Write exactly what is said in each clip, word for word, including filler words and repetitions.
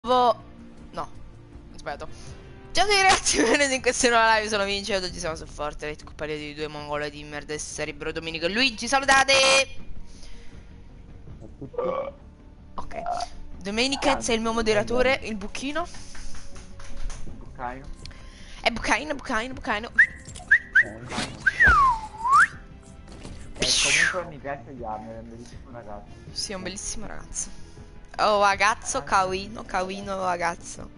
No, aspetta. Ciao a tutti ragazzi, benvenuti in questa nuova live, sono Vince e oggi siamo su Fortnite con parliamo di due mongole di merda e sarebbero Domenico e Luigi, salutate! Ok, Domenicaz è il mio moderatore, il buchino. Bucaino. È bucaino, bucaino, bucaino. E comunque mi piace Yammer, è un bellissimo ragazzo. Sì, è un bellissimo ragazzo. Oh ragazzo, Kawino, Kawino ragazzo.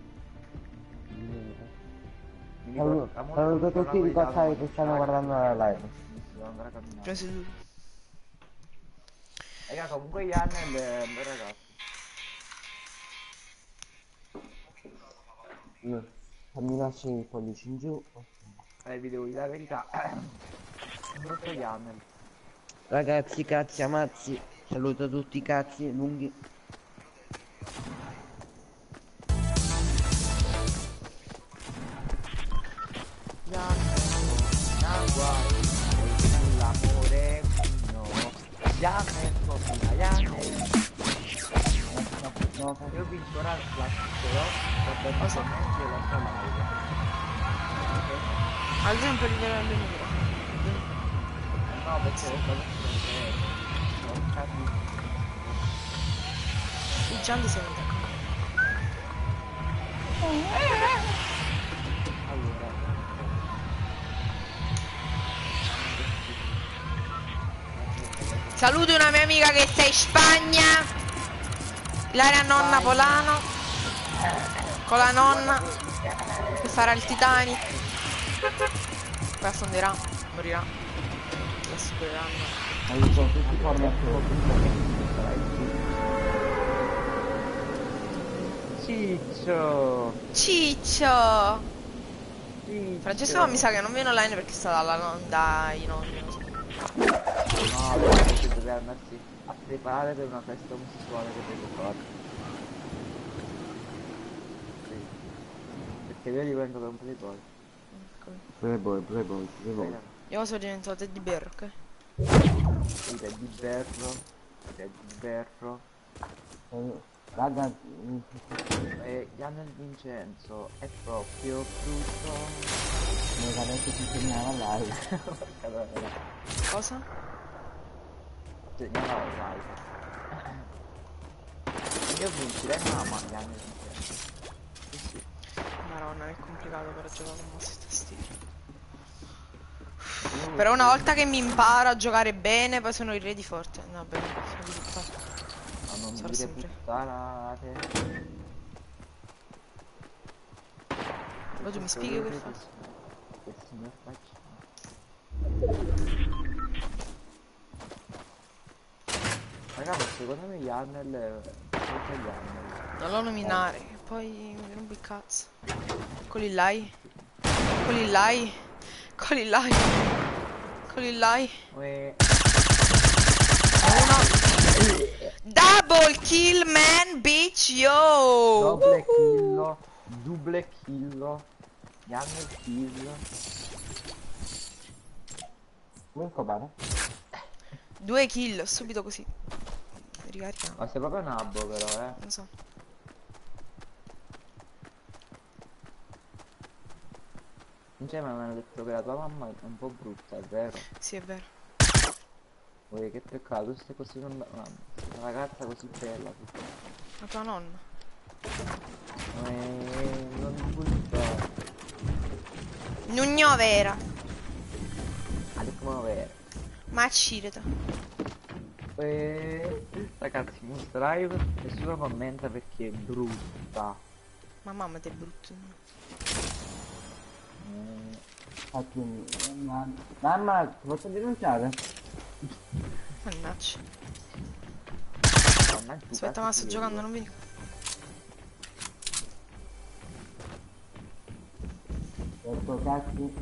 Mi Saluto, ricorda molto saluto molto tutti i la ricottari che stanno guardando la live. Devo andare a camminare. Preso lui. Raga, comunque Yammer è un bel ragazzo. Mm. Fammi lasciare i pollici in giù. Eh, vi devo dire la verità. Molto Yammer. Ragazzi, cazzi, amazzi. Saluto tutti i cazzi lunghi. L'amore mio. Yammer, copia, Yammer. No, Io vinco ora la però per cosa e la sua live. Almeno un po' di livello del microfono. No, perché lo sto facendo. Il Gianni si è venuto a Allora. Saluto una mia amica che sta in Spagna. L'aria nonna Polano. Con la nonna. Che farà il Titanic. Poi affonderà. Morirà. Lo assicureranno. aiuto tutti i formatori. Ciccio! Ciccio. Ciccio! Francesco mi sa che non viene online perché sta dalla non dai nonni. Non so. No, perché deve andarsi a preparare per una festa omosessuale che deve fare. Sì. Perché io gli vengo per un playboy. Playboy, playboy, playboy. Io sono diventato Teddy Bear, ok? Sì, è di berro. È di berro. Eh, Raga, E Gianni Vincenzo è proprio frutto. mi ha detto che segnava live. Cosa? Segnala la live. Io vincerei mamma Gianni Vincenzo. Sì, sì. Madonna, è complicato per giocare con questi stili. Io Però una volta che mi imparo a giocare bene, poi sono il re di Fortnite. No, bene, sono di Fortnite. Ma non Sarà dire sempre. puttanate. Ma tu mi spieghi che fa? Che signor faccia. Raga, ma secondo me Yannel è molto Yannel. Non lo nominare, che poi mi rompo il cazzo. Quelli là. Quelli là. Quelli là. Quelli là. Uè. Uno. Double kill man, bitch, yo! Doble kill. Double kill. Yannel kill. Non cobare. Due kill, subito così. Ricarichiamo. Ma sei proprio un abbo però, eh. Non so. Non c'è, ma mi hanno detto che la tua mamma è un po' brutta, è vero? Sì, è vero. Uè, che peccato, tu sei così una, una, una ragazza così bella. La tua nonna. Uè, non brutta. Nugno vera. Ah, che come vero. Ma cireta. E... Ragazzi, in questo live nessuno commenta perché è brutta. Ma mamma ti è brutto. Eh, Infatti, mamma, mamma, ti posso denunciare? Mannaggia. mannaggia, Aspetta, ma sto giocando, non vieni. Ecco, cazzi.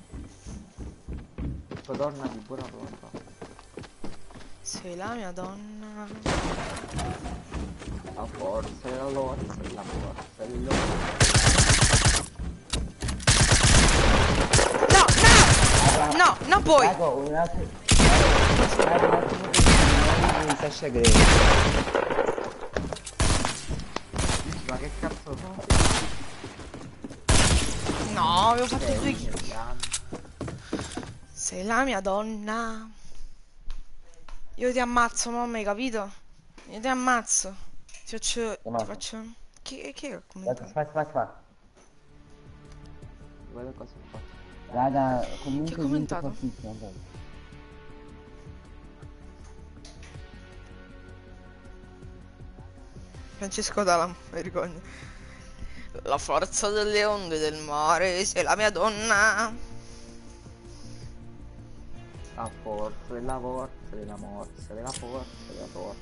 Donna di buona volontà. Sei la mia donna. La forza della loro, la forza della loro. No, no! No, non puoi! Raga, un attimo. Raga, un attimo che mi Sasha Grey. Ma che cazzo posso fare? No, avevo fatto Sei due un kill. gigante. Sei la mia donna. Io ti ammazzo, mamma, hai capito? Io ti ammazzo. Ti faccio... Ti Chiamato. faccio... Chi, chi ha Aspetta, commentato? aspetta, aspetta. Guarda cosa ho fatto. Raga, Chi ha comunque vinto commentato? fortissimo, dai. Francesco Dalam, mi ricordo. La forza delle onde del mare, sei la mia donna. La forza della forza della morsa, della forza della forza.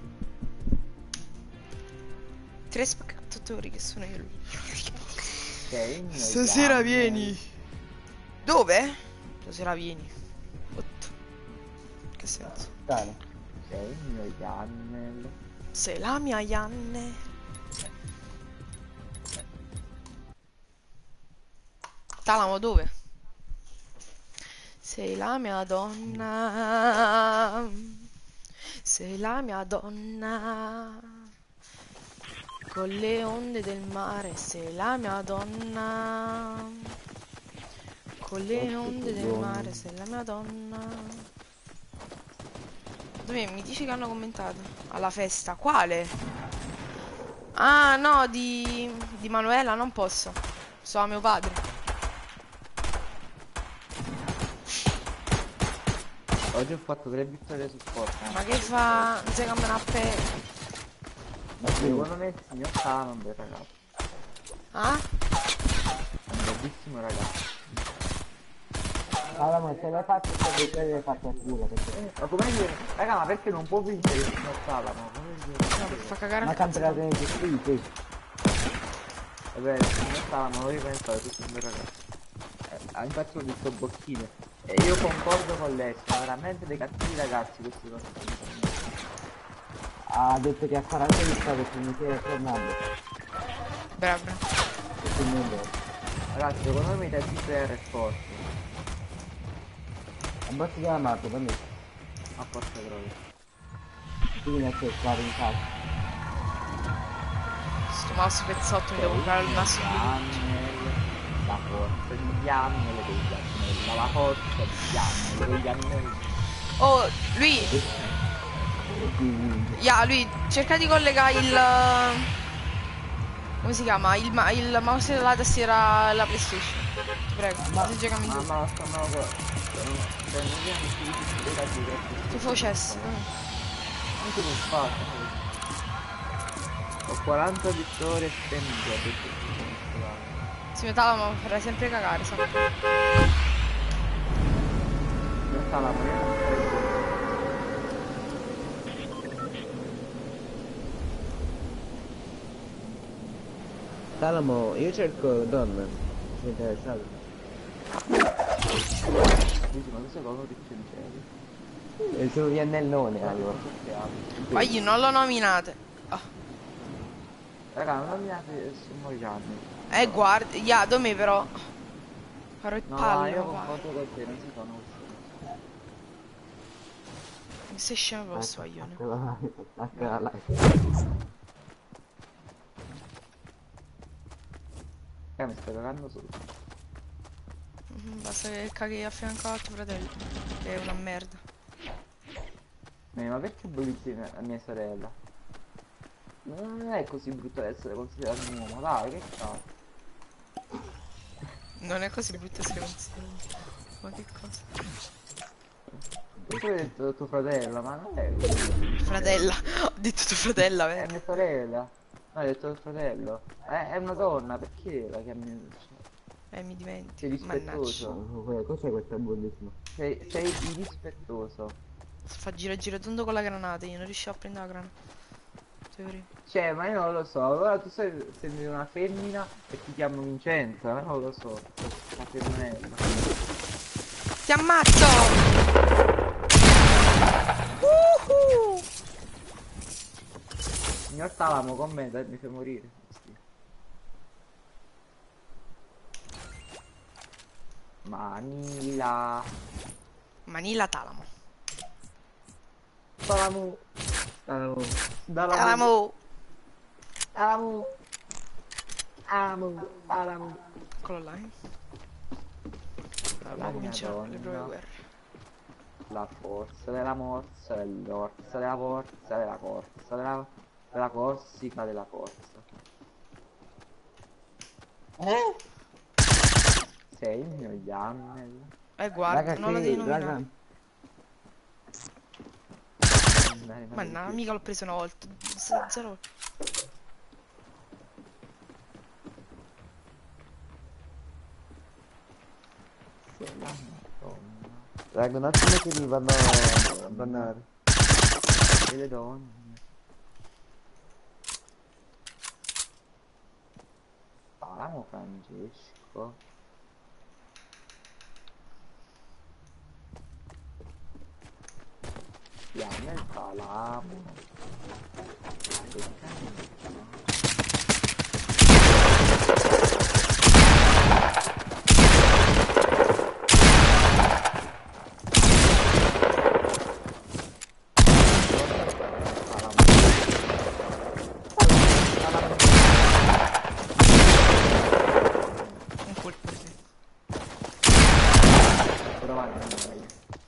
Tre spaccatori che sono io e lui. Sei il mio Stasera Yannel. vieni. Dove? Stasera vieni. Otto. Che senso? Dai. Sei il mio Yannel. Sei la mia Yanne. Talamo dove? Sei la mia donna. Sei la mia donna. Con le onde del mare, sei la mia donna. Con le onde del mare, sei la mia donna. Dove mi dici che hanno commentato? Alla festa, quale? Ah, no, di, di Manuela, non posso. So a mio padre. Oggi ho fatto tre vittorie su Fortnite. Ma che fa? Non si cambia una pe... Ma sì, Secondo me il signor Sala è un bel ragazzo. Ah? È un bellissimo ragazzo. allora, ma se l'hai fatto queste vittorie le hai fatte a culo, perché... Ma come dire, raga, ma perché non può vincere il signor Sala? Ma come dire? No, perché fa cagare Ma a cazzo. campionato nei gestiti, sì. È vero, il signor Sala non lo ripensare, questo è un bel ragazzo. Eh, ah, infatti ho visto bocchine. E io concordo con lei, sono veramente dei cattivi ragazzi questi nostri. Ha detto che a quaranta di stato perché mi si è tornato. Bravo, bravo. E quindi è vero. Ragazzi, secondo me il T P R è forte. Abbassi della mappa, per me. A forza proprio. Tu vieni a cercare in casa. Sto mouse pezzotto mi devo comprare il mouse di La forza di Yannel degli Yannel, la forza di Yannel degli Yannel. Oh, lui... E quindi... Ya, lui, cerca di collegare il... Come si chiama? Il, ma il mouse della tastiera alla PlayStation. Ti prego, Ma- se giocami Ma tu. ma stanno con... Se non viene più di troppo. Ti facessi. Non si può fare. Ho quaranta vittorie spendute a detto Si metava ma mi farai sempre cagare, sai. in realtà la moneta Talamo, io cerco donne. Sei interessato? dici, ma questo è proprio riccensieri. E sono gli annelloni allora. Ma io non lo nominate. Ah. Raga, non nominate su Morigiani. Eh, guarda, ya, da me però. Farò il No, pallo, io va. concordo con te, non si fanno queste Mi stai scemo per questo guaglione. Attacca la live. Eh, mi stai cagando solo. Mhm, basta che caghi a fianco al tuo fratello. Che è una merda. Eh, ma perché bullizzi mia, mia sorella? Non è così brutto essere considerato un uomo, dai, che cazzo. Non è così brutto essere considerato. Ma che cosa? Tu hai detto tuo fratello, ma non è così. Fratella. Ho detto tua fratella, È vero? mia sorella. No, hai detto tuo fratello. È, è una donna, perché la chiami? Eh, mi dimentico. Sei rispettoso. Cos'è questo bullismo? Sei, sei irrispettoso. Fa gira gira tondo con la granata, io non riuscivo a prendere la granata. Teoria. Cioè, ma io non lo so. Allora tu sei, sei una femmina e ti chiamo Vincenzo, ma non lo so. Una femminella. Ti ammazzo! Uhu! Signor Talamo con me, dai, mi fai morire. Manila. Manila Talamo. Talamo. Talamo. Dalamo. Talamo! Talamo. Amo, amo. Eccolo là. eh. La Allora, mia cominciano le proprie donna. guerre. La forza della morsa, dell'orsa, della forza, della corsa, della, della corsica, della forza. Eh? Sei il mio Yannel. Eh, guarda, Raga, non lo che, devi raga, nominare. Ma no, mica l'ho preso una volta. Z- Zero. Sei la mia donna. raga, un attimo che mi vanno a bannare. E le donne. Talamo Francesco. Yannel Talamo. Che cazzo? Un colpo, sì. Però va bene.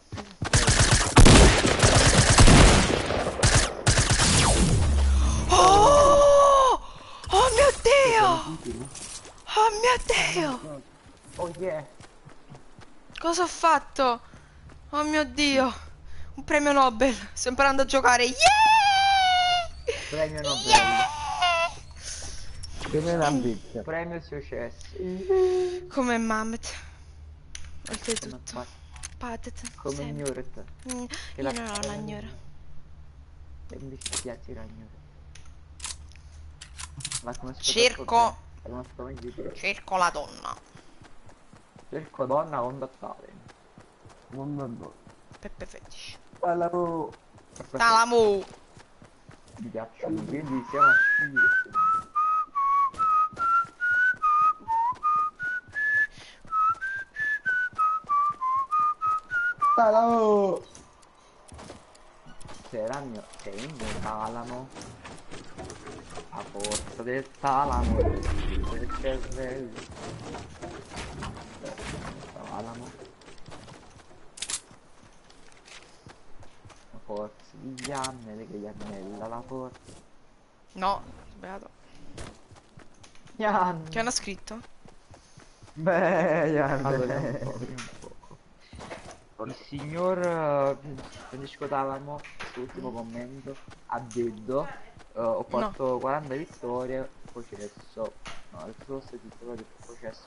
Oh! Oh mio Dio! Oh mio Dio! Oh yeah! Cosa ho fatto? Oh mio Dio! Un premio Nobel! Sto imparando a giocare! Yeah! Premio Nobel. Yeah! Che me l'ha vista. Premio successo. Come Mamet. Come Oltretutto. fa- Patet. come Sempre. Gnurta. Mm, Che Io non ho la gnora. E invece ti piace la Gnurta. La conosco Cerco. troppo bene. La conosco meglio di te. Cerco la donna. Cerco donna con da talent. Non no. Peppe Fetish. Parlavo. Per questo Talamo! mi piacciono. Quindi siamo a sci. Parlavo. Sei la mio. Sei il mio talamo. La forza del talamo. Del cervello. Talamo. La forza di Yannel che Yannella la forza. No, sbagliato. Yan. Che hanno scritto? Beh, Allora, Yannel. vediamo un po', vediamo un poco. Il signor eh, Francesco Talamo, sull'ultimo commento, ha detto eh, ho fatto quaranta vittorie, processo. No, il suo titolo di processo.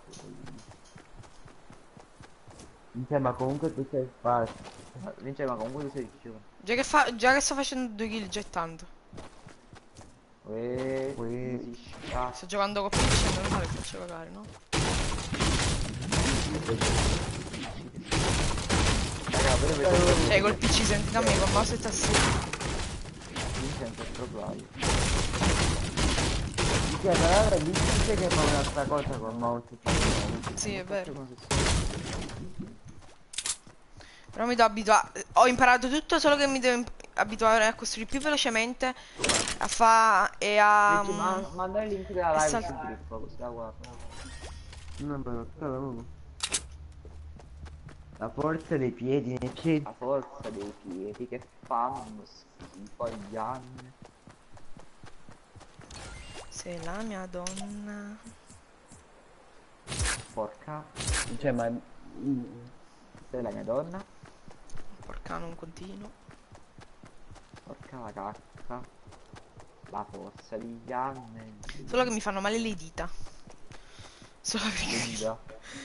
Cioè, ma comunque tu sei falso. Vince, ma comunque tu sei ricchione. Già che, fa già che sto facendo due kill già è tanto. Uè, Uè. si scappa. Sto giocando con P C, è normale che faccio cagare, no? Raga, però vedete, Cioè col P C senti da me con mouse e tastiera. Vincent è proprio live. Cioè, tra l'altro, dice che fa un'altra cosa con mouse. Sì, è vero. Come se- Però mi devo abituare. Ho imparato tutto, solo che mi devo imp- abituare a costruire più velocemente. A fa e a. Dici, ma manda il link della e live sal- sul gruppo, così la guardo. Non me lo so. La forza dei piedi nei piedi. La forza dei piedi che fanno schifo agli anni. Sei la mia donna. Porca, Cioè, ma. sei la mia donna. Porca non continuo. Porca la cacca. La forza degli anni. Solo che mi fanno male le dita. Solo perché. Linda.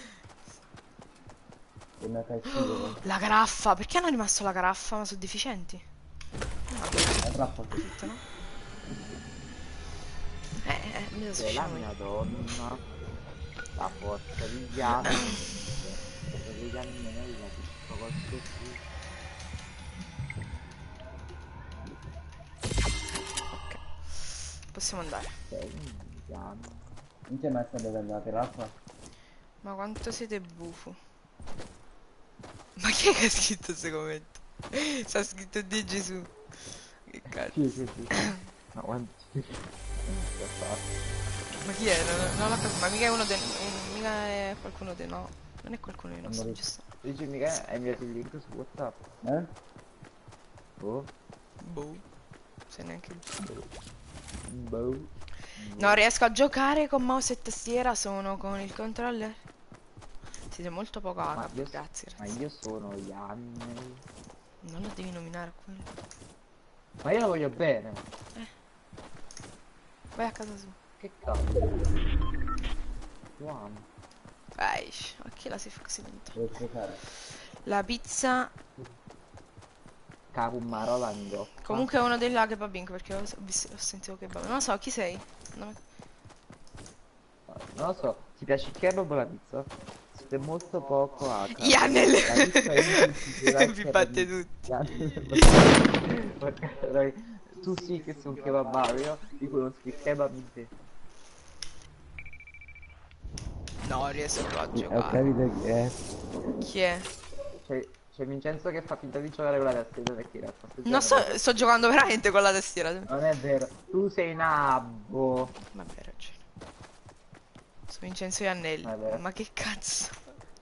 È una cattiva. La graffa, perché hanno rimasto la graffa? Ma sono deficienti? La trappola. Tutte, no? Eh, eh, mi devo Sei la sfasciare. mia donna. La forza degli anni. La forza degli anni nella tutto così. Possiamo andare. Sei gli anni. Non c'è mai stato della terrazza? Ma quanto siete bufo. Ma chi è che ha scritto questo commento? Sta scritto di Gesù. Che cazzo. Sì, sì, sì. Ma quanti? Ma chi è? Non, non l'ho capito. Ma mica è uno dei... Mica è qualcuno dei... No. Non è qualcuno dei nostri, giusto? Dici mica hai inviato il link su WhatsApp? Eh? Oh. Boh. Se neanche lui. Boh. Non riesco a giocare con mouse e tastiera, sono con il controller. Siete molto poco Ma agap, io, grazie, ma grazie. io sono Yanni. Non lo devi nominare quello. Ma io lo voglio bene. Eh. Vai a casa sua. Che cazzo? Lo amo. Vai, ma chi la si fa così lenta? Devo giocare. La pizza. Capo marola in goppa. Comunque è uno dei là kebab Inc, perché ho, ho visto- ho sentito kebab. Non lo so, chi sei? No. Non lo so, ti piace il kebab o la pizza? Siete molto poco a Yanel! La pizza è sicura Vi che batte la- tutti. Yanel- Porca troia. Tu sì che sei un kebabario, io conosco il kebab in te. No, riesco a Ho giocare. capito chi è. Chi è? C'è, c'è Vincenzo che fa finta di giocare con la tastiera perché in realtà stai Non giocando so, sto giocando veramente con la tastiera. con- Non è vero, tu sei nabbo. Vabbè, hai ragione. Sono Vincenzo Iannelli. Vabbè. Ma che cazzo?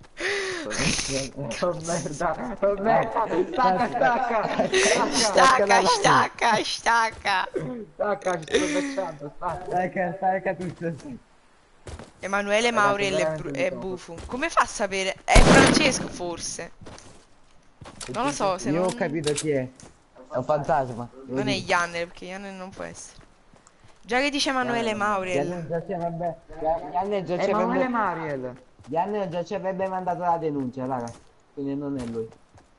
Oh merda, oh merda, stacca, stacca, Stacca, stacca, stacca. stacca, ci sto facendo, stacca. Stacca, stacca tutto. Emanuele Ragazzi, Mauriel e, veramente Bru- mi e sono- Bufu. Come fa a sapere? È Francesco forse. Non lo so, se Io non... ho capito chi è. È un fantasma. lo Non è dico. Iannel, perché Iannel non può essere. Già che dice Emanuele Mauriel. Gianni già ci avrebbe. Gianni già ci Emanuele avrebbe. Mariel. Gianni già ci avrebbe mandato la denuncia, raga. Quindi non è lui.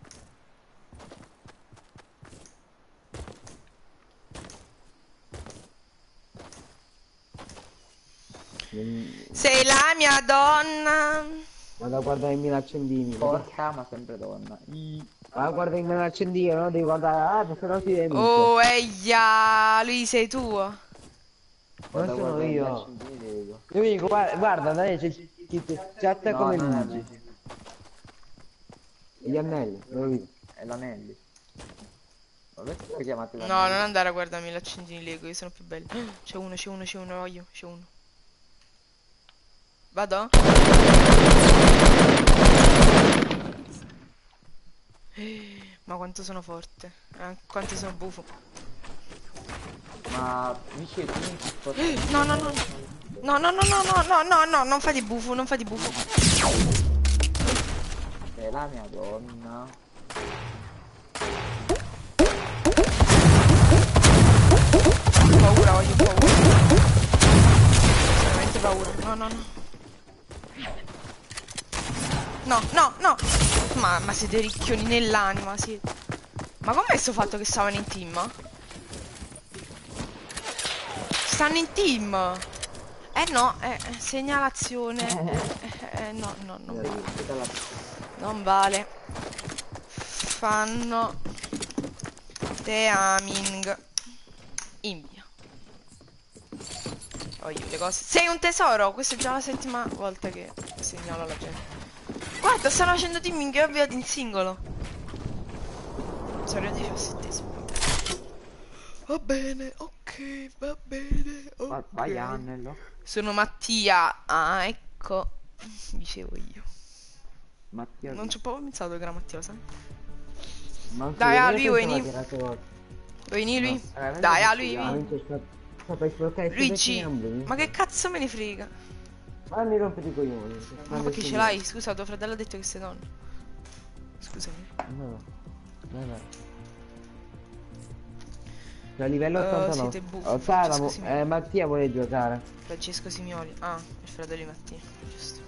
Sei la mia donna. Vado a guardare i miei accendini. Porca, ma sempre donna. I- Vado a guardare i miei accendini, no? Devi guardare. Ah, perché non si denuncia. Oh, eia, lui sei tu. Non Guarda, sono guarda, io. gli accendini li dico. Io dico, guarda, guarda dai, c'è scritto chat No, come non è luci. così. Gli anelli, lo vedo. È l'anelli. Ma perché lo chiamate No, l'anelli? non andare a guardarmi gli accendini Lego, io sono più belli. C'è uno, c'è uno, c'è uno, voglio, c'è uno. Vado? Ma quanto sono forte. Eh, quanto sono buffo. Ma dice tu non ti sto- No, no, no. No, no, no, no, no, no, no, no, non fai di buffo, non fai di buffo. Sei la mia donna. Ho paura, voglio paura. Ho veramente paura. No, no, no. No, no, no. Ma, ma siete ricchioni nell'anima, sì. Ma com'è sto fatto che stavano in team? Stanno in team. Eh no, eh, segnalazione. Eh, eh, no, no, no. Non vale. Fanno teaming. Invia. Voglio le cose. Sei un tesoro! Questa è già la settima volta che segnalo alla gente. Guarda, stanno facendo teaming e ho avviato in singolo. Sono il diciassettesimo. Va bene, ok, va bene. Va- ok. Vai Annello. Sono Mattia. Ah, ecco. Dicevo io. Mattia. Non ci ho proprio pensato che era Mattia, lo sai? Ma Dai, sì, a io lui, pensavo vieni. che era solo- Vuoi venire lui? No, veramente Dai, a non lui, si Ah, vieni. minchia, sta- sta per sbloccare Luigi, questi gamboli. ma che cazzo me ne frega? Ma mi rompete i coglioni. Ma perché ce l'hai? Scusa, tuo fratello ha detto che sei donna. Scusami. No, no, no. A livello Oh, ottantanove. siete buffi, Ottava, Francesco Simioli. eh, Mattia vuole giocare. Francesco Simioli. Ah, il fratello di Mattia. Giusto.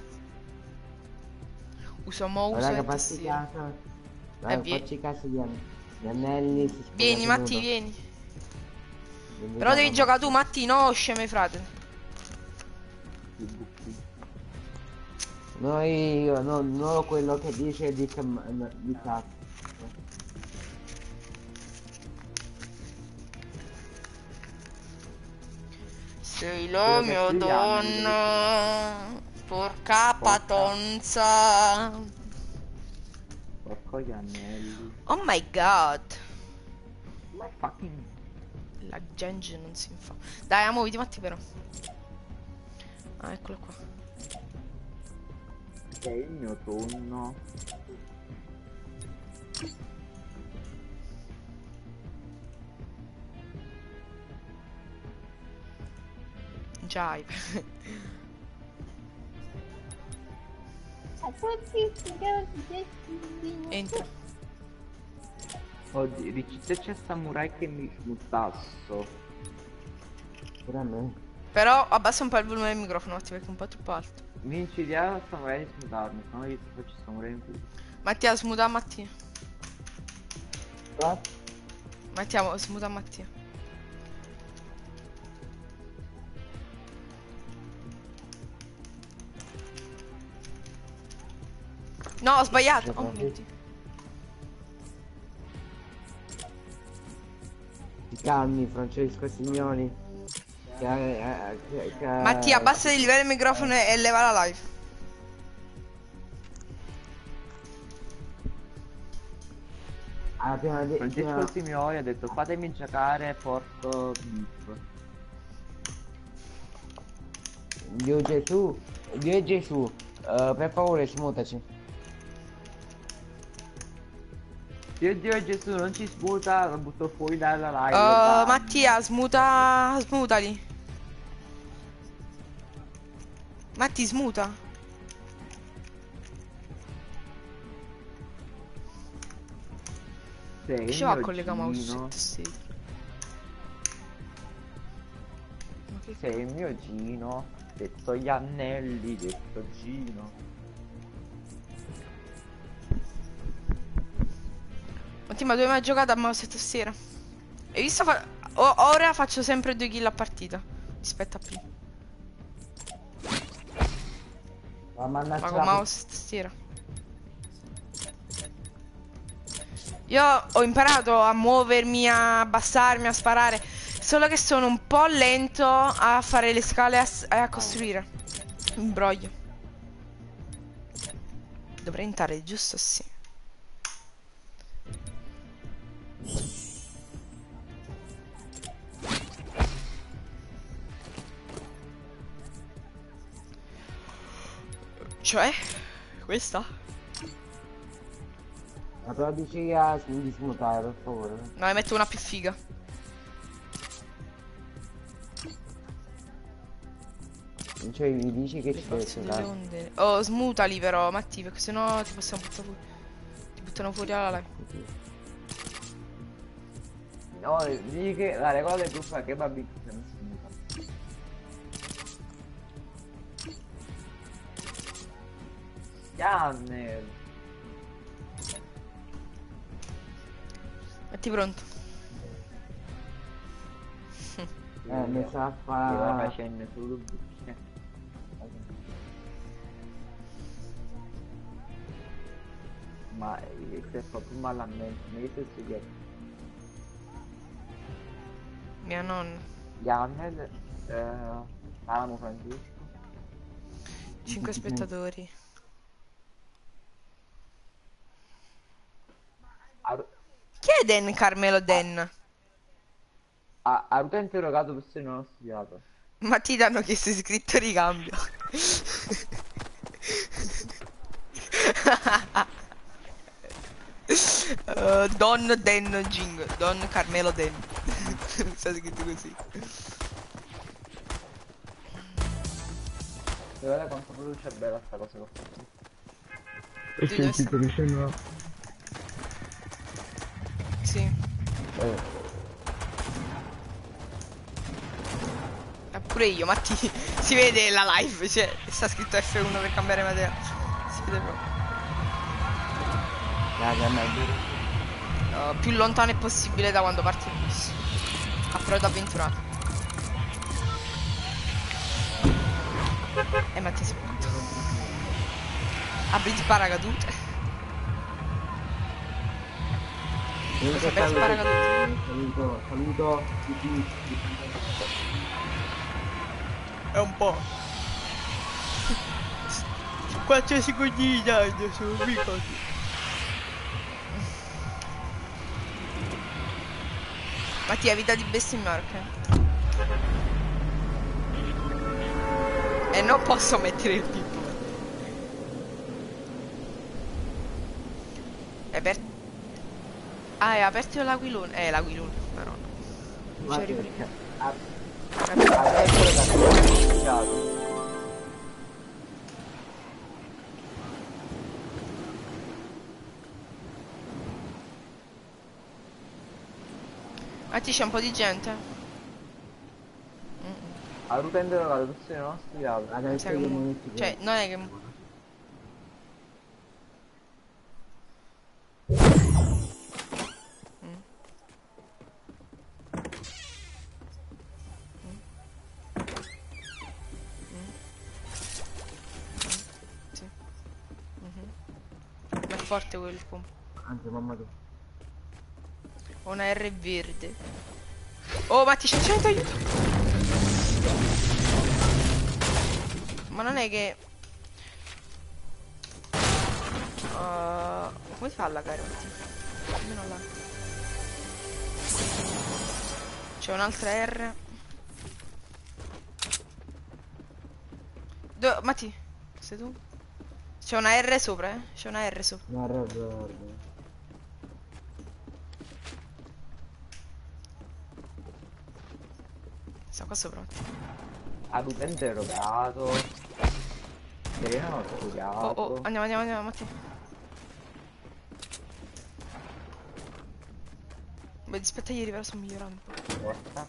Uso mouse Raga, e facci tastiera. caso. Raga, vie- facci caso di, an- di anelli. si sposa Vieni, nudo. Matti, vieni. Vieni, Però devi raga, giocare tu, Matti, no, sceme frate. Noi, io, no, non quello che dice di, cam- di cazzo. Sei la Quello che mia più gli anni, donna. Porca Porca. patonza. Porco gli anelli. Oh my god. My fucking. La gente non si infa. Dai, muoviti, Matti, però. Ah, eccolo qua. Che è il mio tonno. Jive. Entra. Oddio, dici se c'è samurai che mi smuttasso. Pure a me. Però abbassa un po' il volume del microfono, Mattia, perché è un po' troppo alto. Mi incidiava il samurai di smutarmi, se no io ti faccio samurai in più. Mattia, smuta Mattia. What? Mattia, smuta Mattia. No, ho sbagliato. Oh mio Dio. Ti calmi, Francesco Signori. Che, eh, che, che... Mattia, abbassa il livello del microfono e leva la live. Ah, prima di... Francesco prima- Simeoni ha detto fatemi giocare porto beef. Dio Gesù, Dio Gesù, eh, per favore smutaci. Dio Dio Gesù non ci sputa, lo butto fuori dalla live. Uh, lo banno. Mattia, smuta. Smutali. Matti, smuta. Sei Che ci il va mio con le mouse? Gino. Sì. Ma che Sei il mio Gino. Detto gli anelli, detto Gino. Matti, ma dove mai giocato a mouse e tastiera? Hai visto? Fa... o- ora faccio sempre due kill a partita rispetto a prima. Ma mannaggia Ma con la- mouse e tastiera. Io ho imparato a muovermi, a abbassarmi, a sparare. Solo che sono un po' lento a fare le scale e a, s- e a costruire. Imbroglio. Dovrei entrare, giusto? Sì. Cioè? Questa? Ma te la dici a di smutare, per favore. No, ne metto una più figa. Cioè, mi dici che Le ci deve forze delle smutare. onde. Oh, smutali però, Matti, perché sennò ti possiamo buttare fuori. Ti buttano fuori alla live. No, dici che la regola del gruppo è che Babi se non si muta. Scanner. Metti pronto. Eh, mi sa Che va fa... facendo solo bucce. Ma eh, se fa più male a me, non è che si chiede. Mia nonna. Janel, eh, Alamo Francesco. Cinque spettatori. Ar- Chi è Den Carmelo Den? ha, ha avuto interrogato per se non ho studiato. Ma ti danno chiesto iscritto ricambio. Uh, Don Den Jing. Don Carmelo Den. Sta scritto così. Guarda quanto produce bella sta cosa che ho fatto. Tu dove sei? Sì. Eh, Ah, pure io, Matti. Si vede la live, cioè sta scritto F uno per cambiare materia. Si vede proprio. raga, ma... Uh, più lontano è possibile da quando parte il bus. Approdo avventurato. E Matti si è morto. Apriti paracadute. Comunque Cosa pensi, paracadute? saluto, saluto tutti. È un po'. Quattro secondi di danno, sono piccoli. Mattia, vita di bestemmiare, ok? E non posso mettere il Pippo. È aperto. Ah, è aperto l'Aquilone. Eh, l'Aquilone, però no. Ma C'è che- riprima. ah, adesso lo cazzo. Ah, ti c'è un po' di gente. Mm, A rutendere la rotazione non studiata. Adesso sai che io mu- mi metto Cioè, non è che... Mm. Sì. Mhm. Ma è forte quel pompo. Anzi, mamma tu. Ho una R verde. Oh, Matti, c'è gente, aiuto! Ma non è che... Uh, come si fa a lagare, Matti? Almeno là. C'è un'altra R. Do Matti, sei tu? C'è una R sopra, eh? C'è una R sopra. No, guarda, guarda. Sta qua sopra, Matti. A rutendere rotato. Serena non ho Oh, studiato. oh, andiamo, andiamo, andiamo, Matti. Beh, aspetta ieri, però sto migliorando un po'. Porta.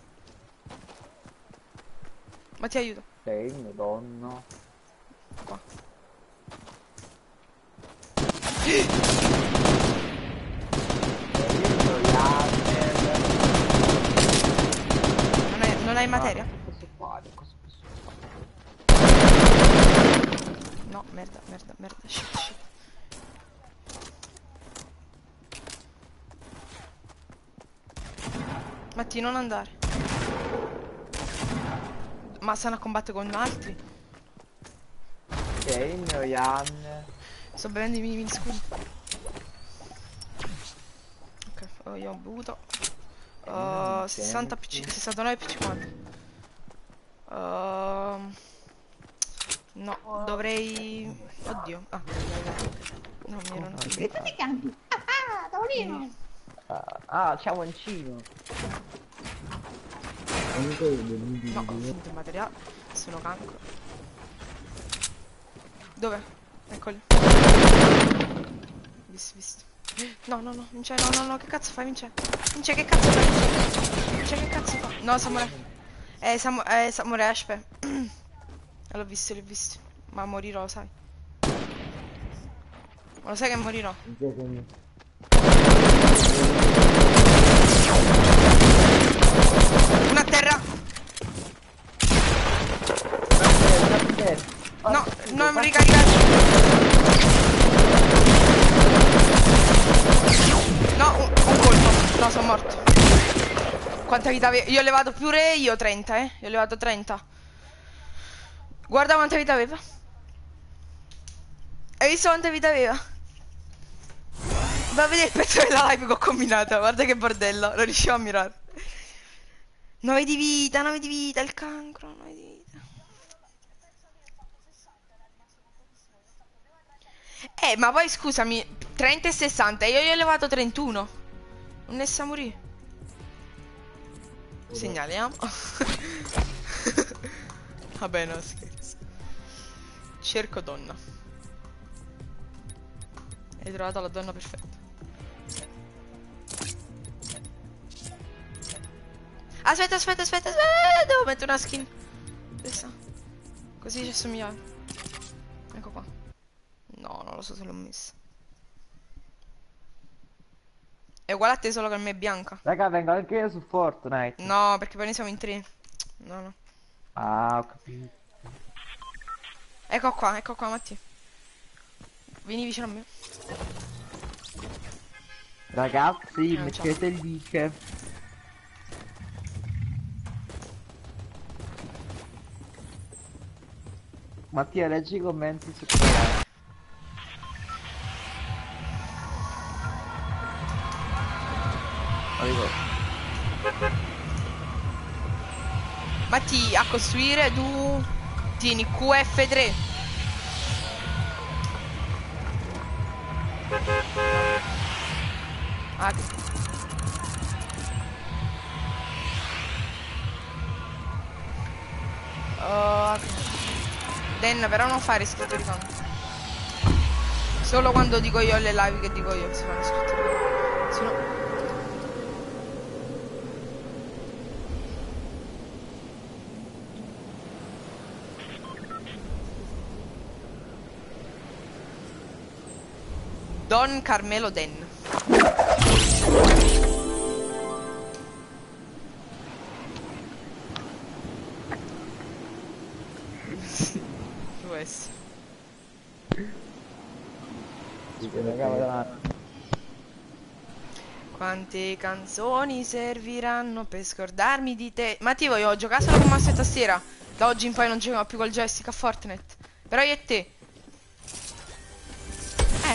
Matti, aiuto. Sei mio donno. Qua. Non hai, non hai materia? Cosa fare? Cosa posso No, merda, merda, merda, shit, shit. Matti, non andare. Ma stanno a combattere con altri. fare? Sei mio Jan. Sto bevendo i miei mini scudi. Ok, oh, io ho bevuto. Uh, sessanta P C, sessantanove P C quanto? Uh, no, dovrei... Oddio. Ah, no, mi ero... Che canti? Ah, tavolino! Ah, ah, ciao Mancino. Comunque devi No, ho finito il materiale. Sono cancro. Dove? Eccoli. Visto, visto. No, no, no, Vince, no, no, no, che cazzo fai, Vince? Vince, che cazzo fai? Vince, che cazzo fa? No, Samurai. Eh, Samu eh, Samurai, aspetta. L'ho visto, l'ho visto. Ma morirò, sai. Ma lo sai che morirò? Una a terra. No, non ricaricare. No, un, un colpo. No, sono morto. Quanta vita avevo? Io ho levato pure io trenta, eh. Io ho levato trenta. Guarda quanta vita aveva. Hai visto quanta vita aveva? Va a vedere il pezzo della live che ho combinato. Guarda che bordello. Non riuscivo a mirare. nove di vita, nove di vita. Il cancro, nove di vita. Eh, ma poi scusami, trenta e sessanta. Io gli ho levato trentuno. Non ne sa morire. Segnaliamo. Vabbè, no, scherzo. Cerco donna. Hai trovato la donna perfetta. Aspetta, aspetta, aspetta, aspetta. Devo mettere una skin. Questa. Così ci assomiglia. Ecco qua. No, non lo so se l'ho messa. È uguale a te, solo che a me è bianca. Raga, vengo anche io su Fortnite. No, perché poi noi siamo in tre. No, no. Ah, ho capito. Ecco qua, ecco qua, Matti. Vieni vicino a me. Ragazzi, Ah, mettete il like. Mattia, leggi i commenti su qua. Arrivo. Matti, a costruire tu... Tieni Q F tre. Ah, che... Oh, che... Den, però non fare iscrittori fan. Solo quando dico io alle live che dico io si fanno iscrittori. Se no... Don Carmelo Den. Può essere. Quante canzoni serviranno per scordarmi di te? Ma ti voglio giocare solo con mouse e tastiera. Da oggi in poi non giochiamo più col joystick a Fortnite. Però io e te. Eh.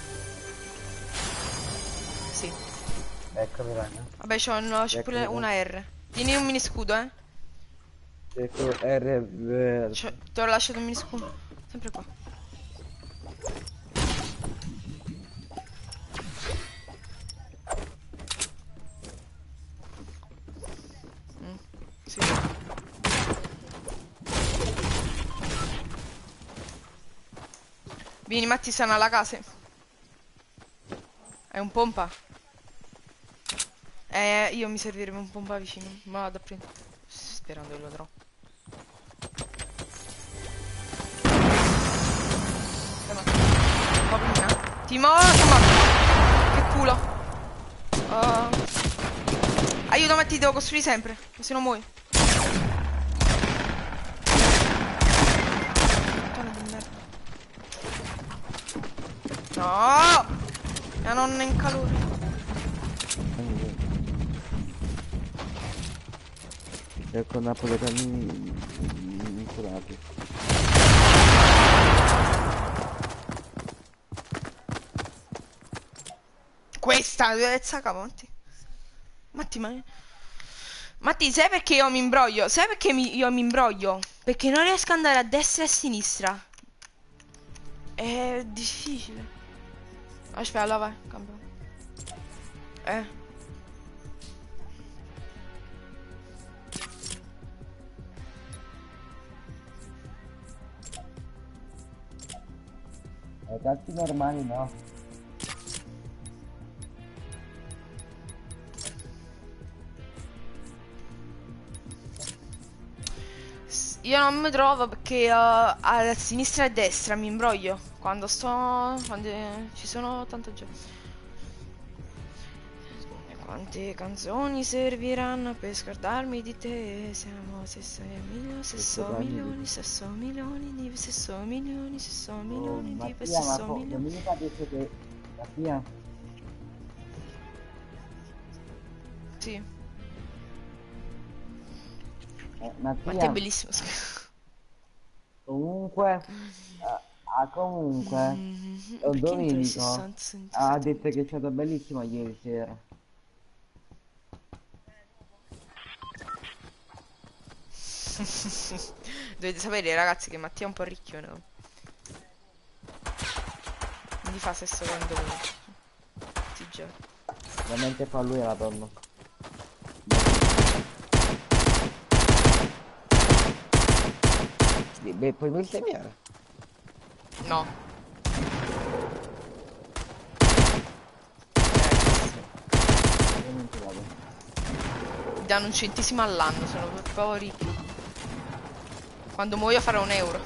Sì. Eccomi Ragna. Vabbè, c'ho un- c'ho pure una R. Tieni un mini scudo, eh. Ecco R. C'ho- Ti ho lasciato un mini scudo. Sempre qua. Mm, sì. Vieni, Matti, stanno alla casa. È un pompa. Eh, io mi servirebbe un pompa vicino. Ma vado a prendere. Sperando che lo trovo. Timo, sta che culo. Uh. Aiuto, Matti, devo costruire sempre, se no muoio. Madonna di merda. No! La nonna in calore. Ecco napoletani insulati. Questa è sacca, Matti. Matti, ma... Matti, sai perché io mi imbroglio? Sai perché mi... io mi imbroglio? Perché non riesco ad andare a destra e a sinistra. È difficile. Aspetta, allora vai, cambio. Eh. Ai tatti normali no. Io non mi trovo perché uh, a sinistra e a destra mi imbroglio quando sto... quando eh, ci sono tanta gente. Quante canzoni serviranno per scordarmi di te? Siamo sesso milioni, sesso milioni, sesso milioni di sesso milioni, sesso milioni di sesso milioni. Domenica ha detto che Mattia. Sì. Eh, Mattia. Mattia è bellissimo. Comunque, eh, ah, comunque, mm-hmm. Domenico ha detto che è stato bellissimo ieri sera. Dovete sapere, ragazzi, che Mattia è un po' ricchio, no? Quindi fa sesso quando vuole. Ti giuro. Veramente fa lui la donna. Beh, puoi bestemmiare? No. Io non ci vado. Mi danno un centesimo all'anno, sono proprio ricchi. Quando muoio farò un euro.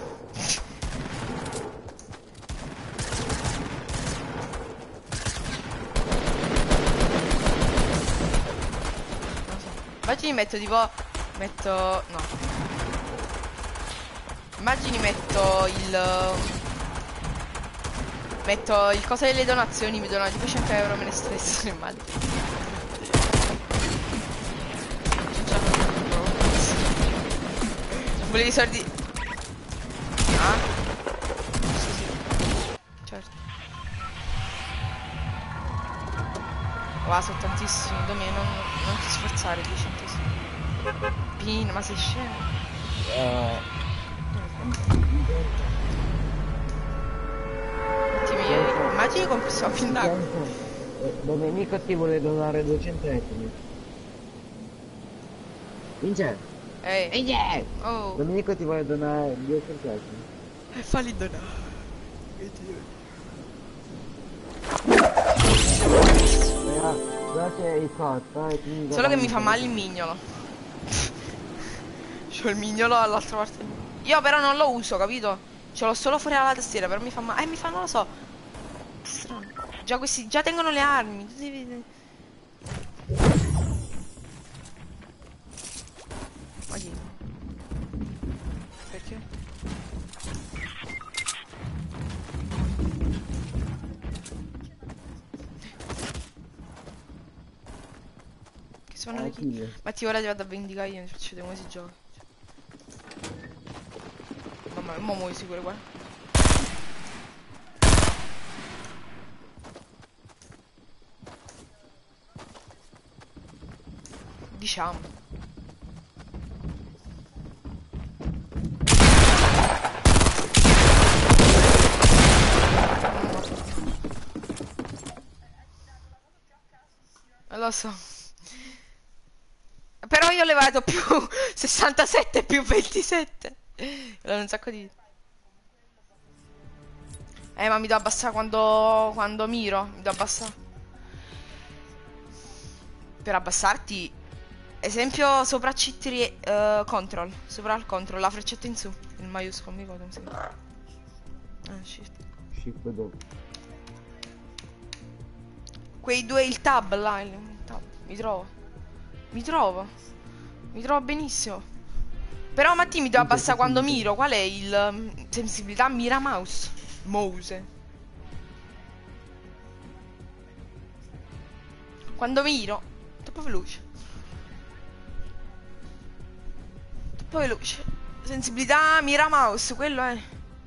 Immagini metto tipo... metto... no. Immagini metto il... metto il cosa delle donazioni, mi donano tipo cento euro, me ne stresso, immagino. Volevi i soldi? Ah? Sì, sì. Certo. Wow, sono tantissimi, Domi, non, non ti sforzare, due centesimi. Pino, ma sei scemo? Eh... Immagini con questo pindaco. Domenico ti vuole donare duecento ettimi. Vince! Ehi. Vince! Oh. Domenico ti vuole donare duecento ettimi. E falli donare. Guardate il cotto e quindi... Solo che mi fa male il mignolo. C'ho il mignolo dall'altra parte. Io però non lo uso, capito? Ce l'ho solo fuori dalla tastiera, però mi fa male. Eh, mi fa, non lo so. Strano. Già questi, già tengono le armi. Ma chi? Perché? Che sono le chi? Ma ti ora ti vado a vendicare io, ci faccio come si gioca. Mamma mia, mo muoio sicuro, guarda. Diciamo. Lo so. Però io ho levato più sessantasette più ventisette. Allora un sacco di... Eh ma mi devo abbassare quando... quando miro. Mi devo abbassare. Per abbassarti... Esempio sopra C tre uh, control. Sopra il control, la freccetta in su. Il maiuscolo, mi ricordo come si chiama. Ah, shift. Shift dopo. Quei due, il tab là, il tab. Mi trovo. Mi trovo. Mi trovo benissimo. Però Matti mi devo abbassare quando miro. Qual è il um, sensibilità mira mouse? Mouse. Quando miro. Troppo veloce. Troppo veloce. Sensibilità mira mouse, quello è.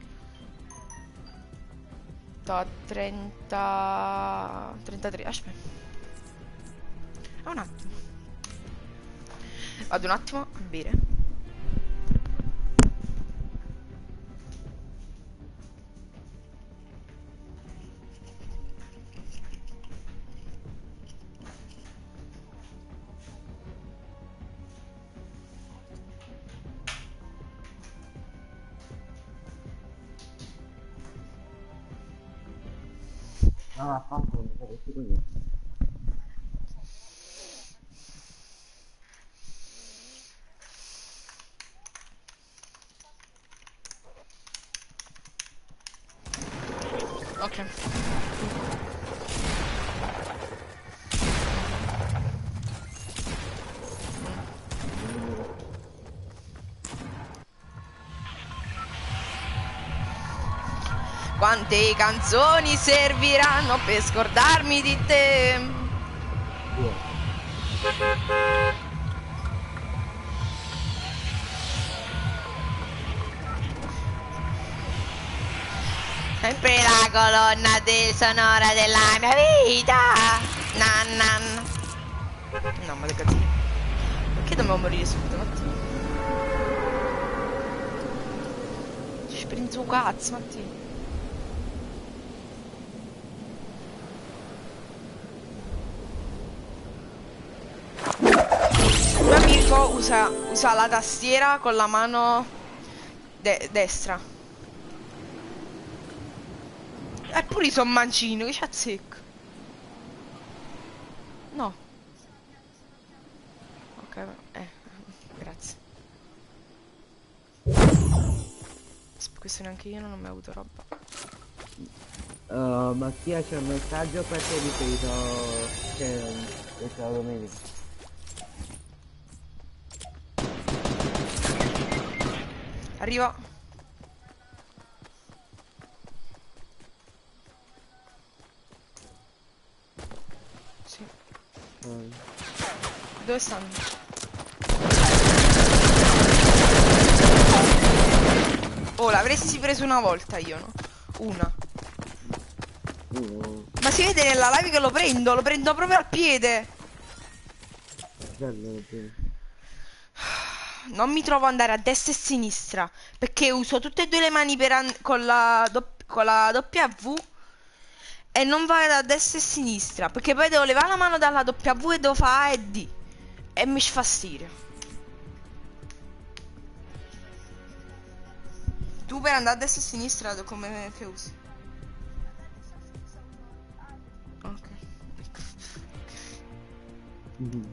trenta trentatré, aspetta. Ah, un attimo. Vado un attimo a bere. Ah, fatto, mi sa che si così. Ok. Quante canzoni serviranno per scordarmi di te? Sempre la colonna del sonora della mia vita. Nan nan. No, ma che cazzo. Perché dobbiamo morire subito, Mattia? Ci prendi un cazzo, Mattia. Usa, usa la tastiera con la mano de destra. Eppure sono mancino, che c'azzecco. No. Ok, eh, grazie. Questo neanche io non ho mai avuto roba. Uh, Mattia c'è un messaggio per te ripeto. C'è questa domenica. Arrivo. Sì. Mm. Dove stanno? Oh, l'avresti preso una volta io, no? Una. Mm. Ma si vede nella live che lo prendo, lo prendo proprio al piede. Bello, bello. non mi trovo ad andare a destra e a sinistra, perché uso tutte e due le mani per an- con la, dopp- con la W e non vado a destra e a sinistra, perché poi devo levare la mano dalla W e devo fare A e D e mi sfastidio. Tu per andare a destra e a sinistra come che usi? Ok. Mhm.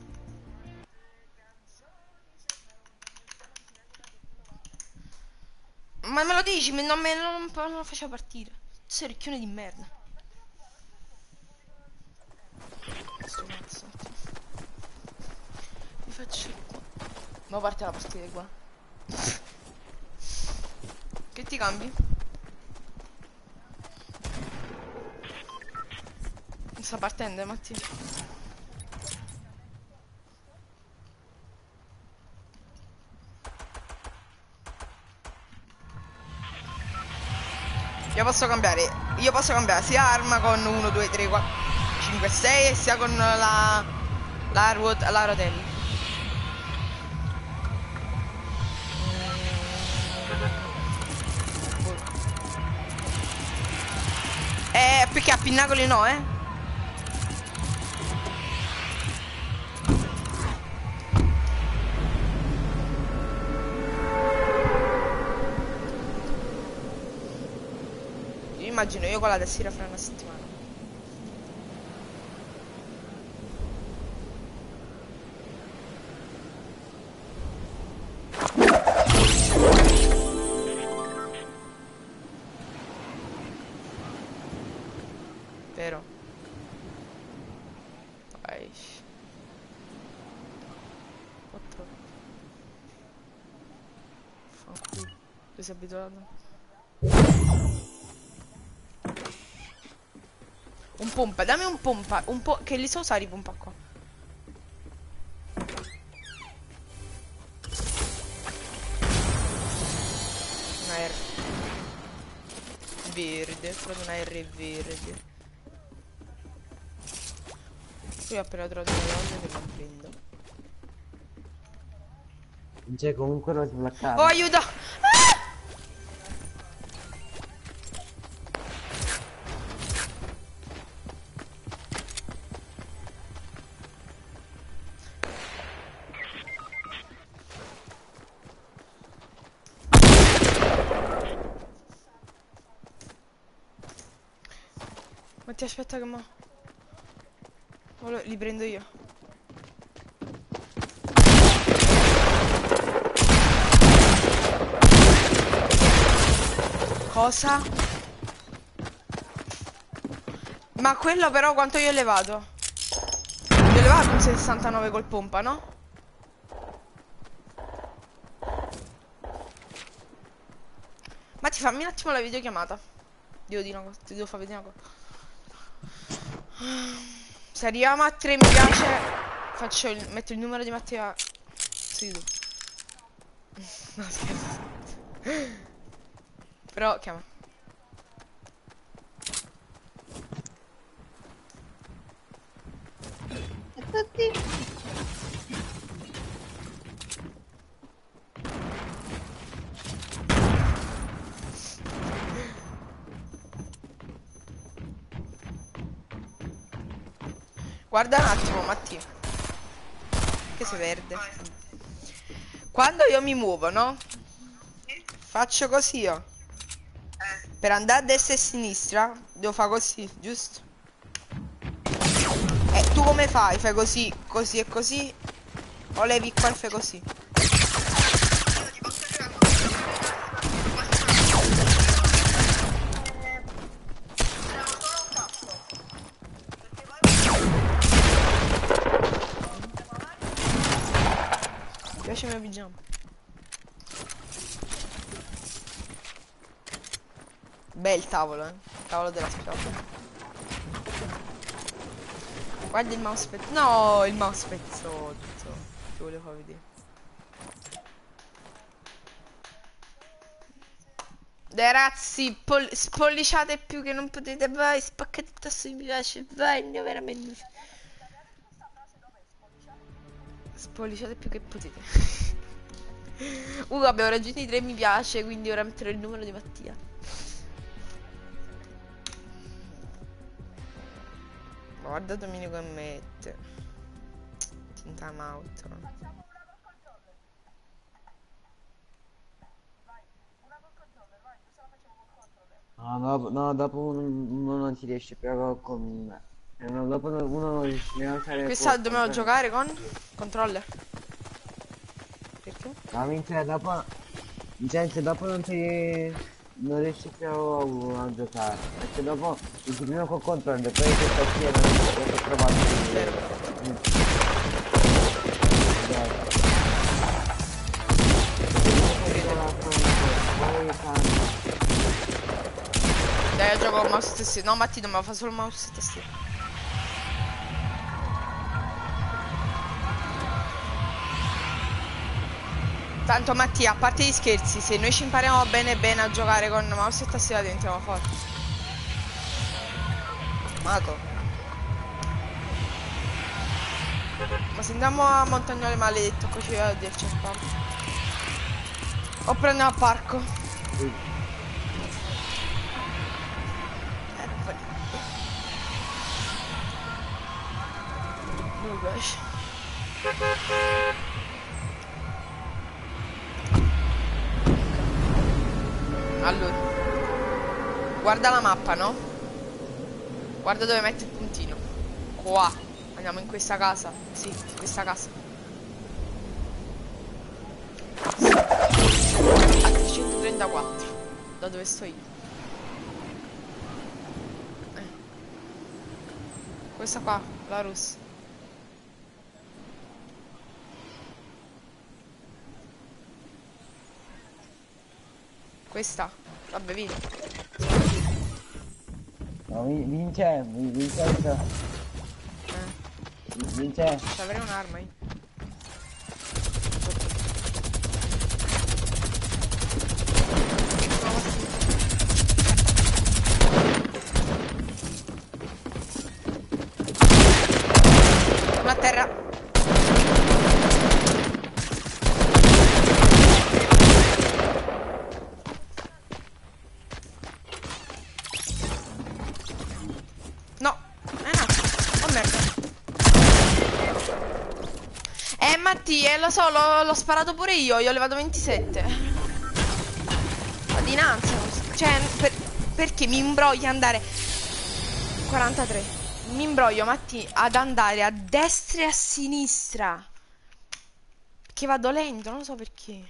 Ma me lo dici, me- non me non, non lo faceva partire. Sei ricchione di merda. Sto cazzo. Mi faccio qua. Ma parte la partita qua. Che ti cambi? Sta partendo, Mattia. Io posso cambiare. Io posso cambiare sia arma con uno, due, tre, quattro, cinque, sei, sia con la la, ruot la rotella. Eh, perché a pinnacoli no, eh? Io immagino io con la tastiera fra una settimana. Vero? Vai. quattro. Fanculo. Tu sei abituato? Un pompa, dammi un pompa, un po' che li so usare i pompa qua. Una R verde, proprio una R verde. Qui ho appena trovato una cosa che non prendo. Cioè, comunque non si placcare. Oh, aiuto! Ah! Ma ti aspetta che mo... Volo- li prendo io. Cosa? Ma quello però quanto io ho levato? Io ho levato un sessantanove col pompa, no? Ma ti fammi un attimo la videochiamata. Devo dire una cosa, ti devo far vedere una cosa. Se arriviamo a tre mi piace, faccio il, metto il numero di Mattia su YouTube. No, scherzo. Però chiama. E tutti? Guarda un attimo, Mattia. Che sei verde. Quando io mi muovo, no? Faccio così io. Per andare a destra e a sinistra devo fare così, giusto? E tu come fai? Fai così, così e così? O levi qua e fai così? Mi piace il mio pigiama. Bel tavolo, eh. Tavolo della spiaggia. Guarda il mouse pezzo. No, il mouse pezzotto. Ti volevo far vedere. Dai ragazzi, spolliciate più che non potete. Vai, spaccate il tasto mi piace. Vai, ne veramente. Spolliciate più che potete. Uh, abbiamo raggiunto i tre mi piace, quindi ora metterò il numero di Mattia. Ma guarda Domenico che mette. In time out. No, dopo, no, dopo uno, uno non si riesce però con... eh, no, dopo uno non riesce a usare... Questa dobbiamo giocare con controller. Perché? No, mentre dopo... Gente, dopo non si... non riesci più a, a giocare. Perché dopo il primo col controller, poi questa schiena non riesci a trovare. Vero. Dai, io gioco con mouse e tastiera. No, Matti, non me lo fa solo mouse e tastiera. Tanto Mattia, a parte gli scherzi, se noi ci impariamo bene bene a giocare con mouse e tastiera diventiamo forti. Mato. Ma se andiamo a Montagnole maledetto, poi ci va a dirci il pump. O prendiamo a parco. Eh, non fa niente. Non mi piace. Allora, guarda la mappa, no? Guarda dove mette il puntino. Qua. Andiamo in questa casa. Sì, in questa casa. A trecentotrentaquattro. Da dove sto io. Eh. Questa qua, la rossa. Questa? Vabbè, vieni. No, vince, Vincenzo. Eh. Vince. Ci avrei un'arma io. Una a terra. No, è nato. Oh merda. Eh Mattia, lo so, l'ho sparato pure io, io ho levato ventisette. Ma dinanzi, cioè, per, perché mi imbroglio andare quarantatré. Mi imbroglio, Matti, ad andare a destra e a sinistra. Perché vado lento, non so perché.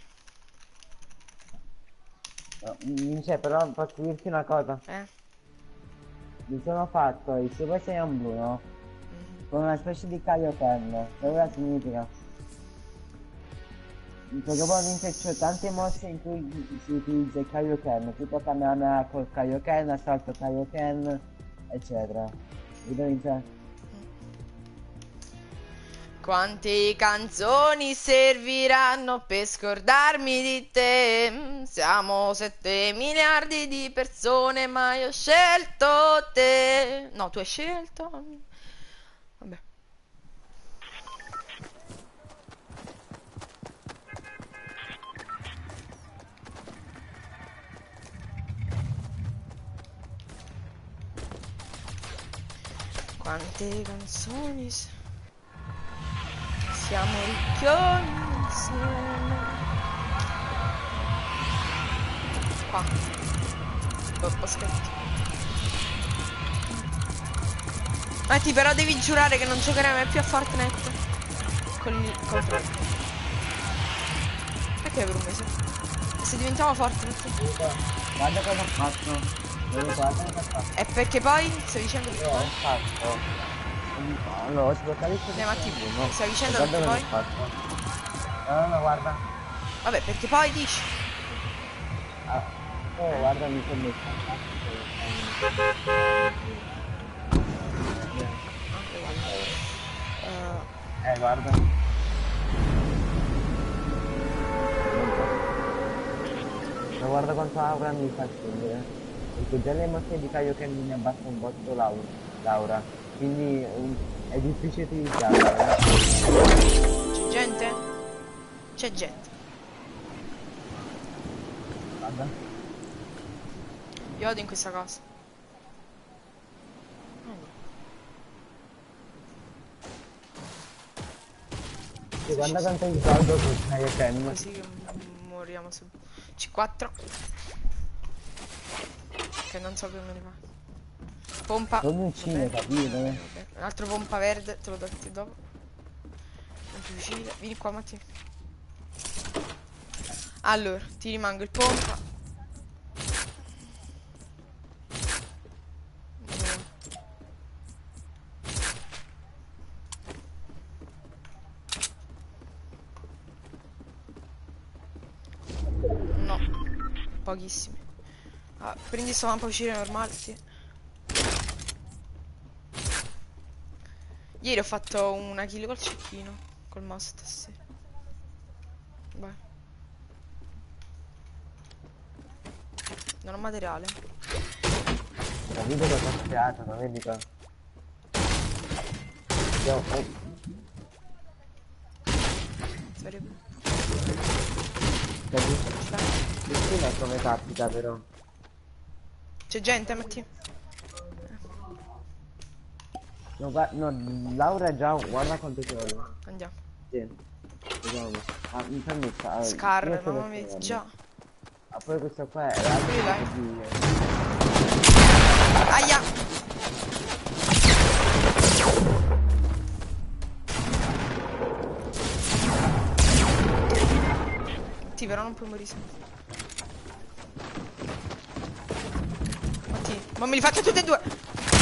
No, Vince, però posso dirti una cosa. Eh. Mi sono fatto il Super Saiyan blu, no? Mm-hmm. Con una specie di Kaioken. Che ora significa? Perché poi c'è tante mosse in cui si utilizza il Kaioken, tipo Kamehameha col Kaioken, assalto Kaioken, eccetera. Vedo Vince? Quante canzoni serviranno per scordarmi di te? Siamo sette miliardi di persone, ma io ho scelto te. No, tu hai scelto. Vabbè. Quante canzoni se- siamo ricchioni insieme. Qua. Oh, ho scritto. Matti, però devi giurare che non giocherai mai più a Fortnite con il controllo. Perché per un mese? E se diventiamo Fortnite? Guarda cosa ho fatto. Guarda cosa ho fatto. E perché poi? Stai dicendo che Io ho poi? fatto. Allora, ho sbloccato il Eh, Matti, no. stai dicendo Guarda perché cosa poi? ho fatto. No, no, no, guarda. Vabbè, perché poi dici? Ah, oh, guarda, mi sono messo. Uh, Eh, guarda. Ma guarda quanto aura mi fa scendere. Perché già le mosse di Kaioken mi abbassa un botto l'aura. Laura. Quindi um, è difficile utilizzarla. C'è gente? C'è gente. Guarda. Io vado in questa casa. Sì, guarda quanto è saldo su Kaio Ken. Così che m- moriamo su C quattro. Che non so che me ne fa. Pompa. Non uccide, Vabbè. capito? Vabbè. Un altro pompa verde, te lo do tutti dopo. Un fucile. Vieni qua, Mattia. Allora, ti rimango il pompa. No, pochissimi. Ah, prendi sto lampo fucile normale, sì. Ieri ho fatto una kill col cecchino, col mouse stasera. Vai. Non ho materiale. Capito che ho creato, non vedi qua? Io, oh, Sarebbe. capito? Cristina è come capita però. C'è gente, metti. No, guarda, no, Laura già, guarda quanto c'è ora. Andiamo. Sì, vediamo. Ah, mi fa messa. Ah, Scar, io sto mamma per mia, provare. già. Ah, poi questo qua è l'altro Qui, dai. di... Aia! Sì, però non puoi morire sempre. Matti, ma me li faccio tutti e due!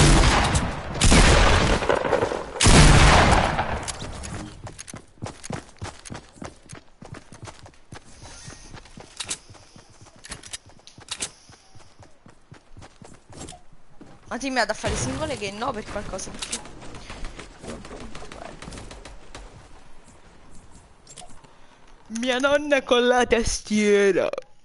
Ma ti mi vado a fare singole che no per qualcosa perché... Mia nonna con la tastiera.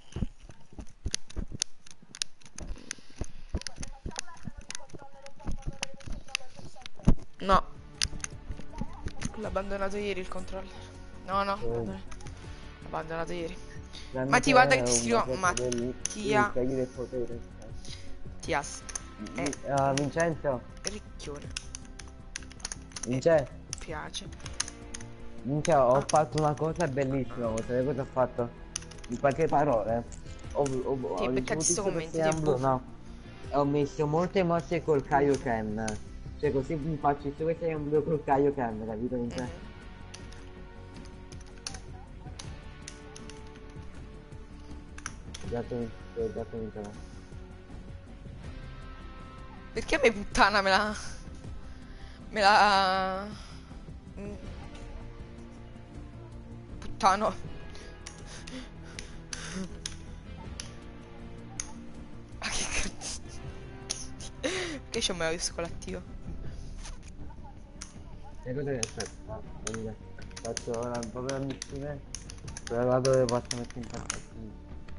No. L'ho abbandonato ieri il controller. No, no, abbandonato, abbandonato ieri. Ma ti guarda che ti scrivo Mattia. Mattias. Eh, Uh, Vincenzo, ricchione. Vincenzo, Piace. Vincenzo, ho Ah. fatto una cosa bellissima, sapete cosa ho fatto? In qualche parole. Ho, ho, ho, Sì, ho beccati ricevuto sto il commento, Super ti è Saiyan blu, buffo. no. Ho messo molte mosse col Kaioken. Cioè così mi faccio il Super Saiyan blu col Kaioken, capito Vincenzo? Mhm. Esatto, esatto, Vincenzo. Perché a me puttana me la... Me la... Mm. Puttano. Ma che cazzo. Perché c'è un maiuscolo attivo? E cosa che aspetta? Venga, faccio ora un po' per missione. Però là dove posso mettere in parte.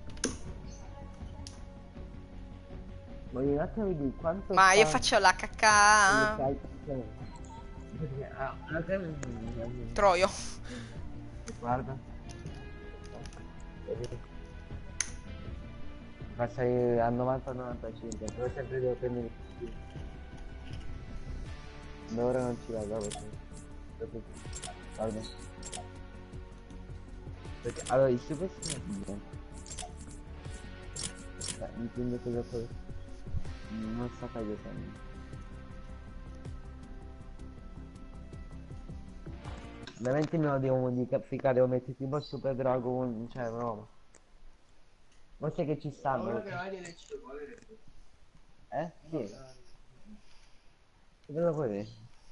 Voglio un attimo di quanto Ma io fa- faccio la cacca... Ah, un attimo. Troio. Guarda. Vedi? Passai a novanta novantacinque, però sempre devo prendere il ma ora non ci vado così. Dopo- Guarda. Perché allora il super singolo. Dai, mi prendo quello poi. Non sta tagliando. Veramente me lo devo modificare, devo mettere tipo Super Dragon, cioè no. Ma sai che ci stanno? Eh? Sì. Dove lo puoi vedere?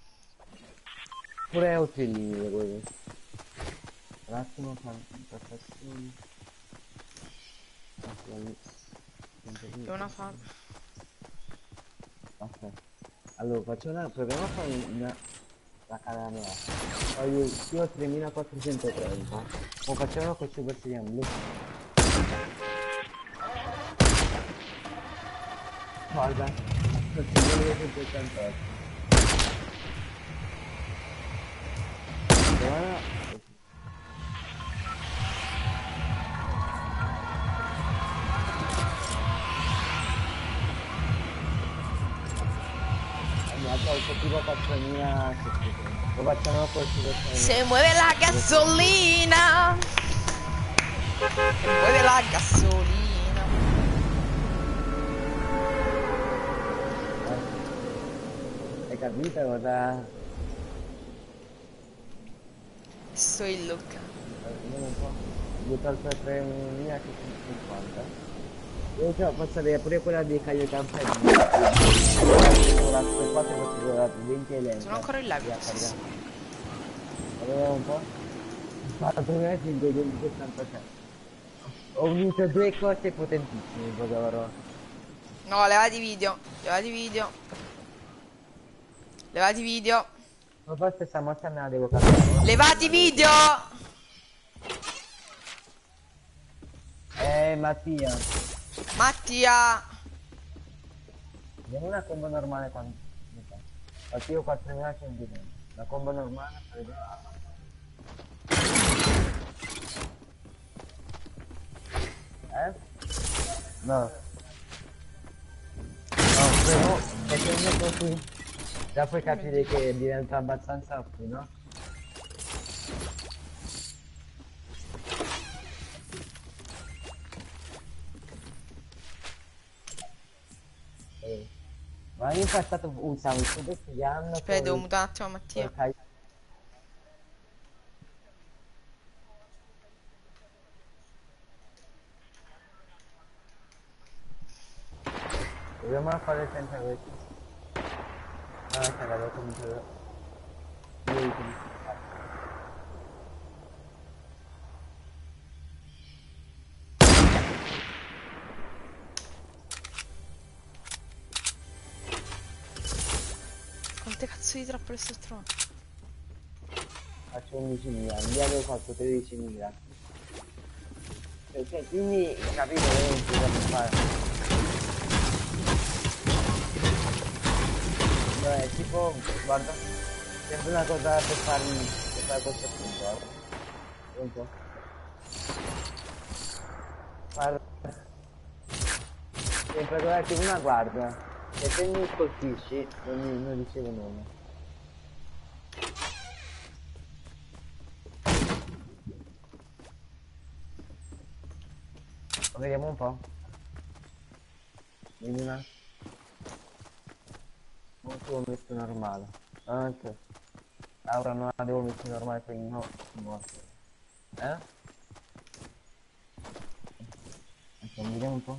Pure altri linee lo puoi vedere. Un attimo, impostazioni. Ho una fame. Aspetta. Allora, faccio una... proviamo a fare una... la caramella. Ho io, io ho tremilaquattrocentotrenta. O facciamo con Super Saiyan blu. Guarda. tremilaquattrocentottantotto. Guarda. mi ha tolto tipo quattromila. Lo facciamo così. Se muove la gasolina. Se muove la gasolina. Hai capito cosa? Sto il look. Vediamo un po'. Ho tolto tremilacinquanta. Io cioè, posso avere pure quella dei Caio Campanini. Ora queste quattro posso durare venti elenchi. Sono ancora in live. Vediamo un po'. quattromilacinquecentosessantasette. Ho unito due cose potentissime in poche parole. No, levati video. Levati video. Levati video. Ma poi questa mossa me la devo cambiare. Levati video. Eh Mattia. Mattia. Vediamo una combo normale quando. Mattia quattromilacento. La combo normale sarebbe. Eh? No. No, però facendo così già puoi capire che diventa abbastanza più, no? Eh. Ma io in passato usavo il suo studiando. Aspetta, devo mutare un attimo Mattia. Dobbiamo fare senza questo. Ah, che l'avevo cominciato. Quante cazzo di trappole sto trovando? Faccio undicimila, lì avevo fatto tredicimila. Cioè, quindi capito veramente cosa per fare. No, è tipo, guarda, sempre una cosa per farmi, per fare questo punto, guarda. Un po'. Guarda. Sempre guardate una guarda. E se mi colpisci, non, mi, non ricevo nulla. Vediamo un po'. Vedi una. Non ti ho messo normale. Anche. Ora non la devo mettere normale per no. No. Eh? Ecco, vediamo un po'.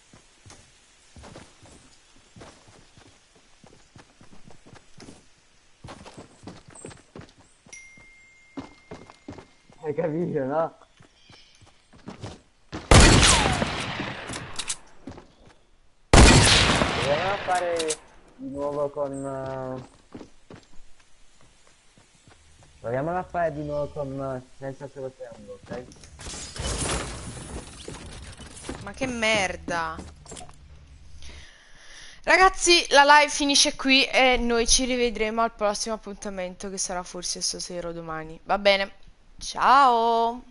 Hai capito, no? Proviamo a fare di nuovo con... Uh... Proviamo a fare di nuovo con... Uh, senza solo triangolo, ok? Ma che merda. Ragazzi, la live finisce qui e noi ci rivedremo al prossimo appuntamento che sarà forse stasera o domani. Va bene. Ciao.